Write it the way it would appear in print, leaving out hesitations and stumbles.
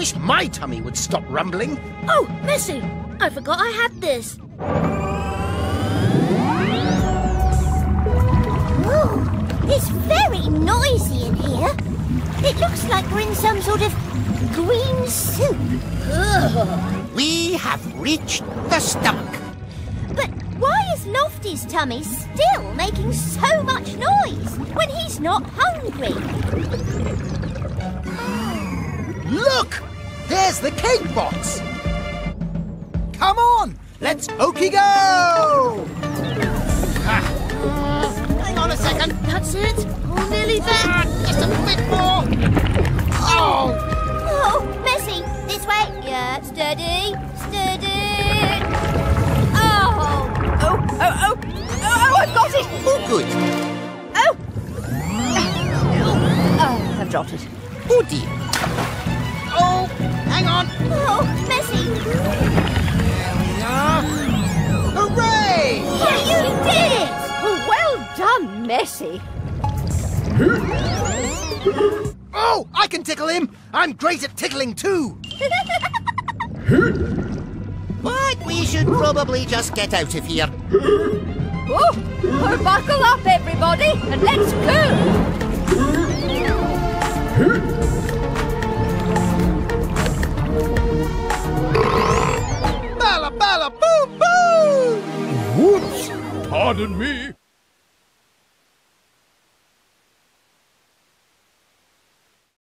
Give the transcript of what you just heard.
wish my tummy would stop rumbling. Oh, Missy, I forgot I had this. Ooh, it's very noisy in here. It looks like we're in some sort of green soup. Ugh. We have reached the stomach. But why is Lofty's tummy still making so much noise when he's not hungry? Look! There's the cake box! Come on! Let's pokey go! Hang on a second. That's it. Oh, nearly there. Just a bit more. Oh! Oh, Missy, this way. Yeah, steady, steady. Oh! Oh, I've got it. Oh, good. Oh, I've dropped it. Oh, dear. Oh, hang on. Oh, Missy. There we are. Hooray! Yeah, you did it! Oh, well done, Messi. Oh, I can tickle him. I'm great at tickling too. But we should probably just get out of here. Oh, buckle up, everybody, and let's go. Bala bala boo boo! Whoops! Pardon me.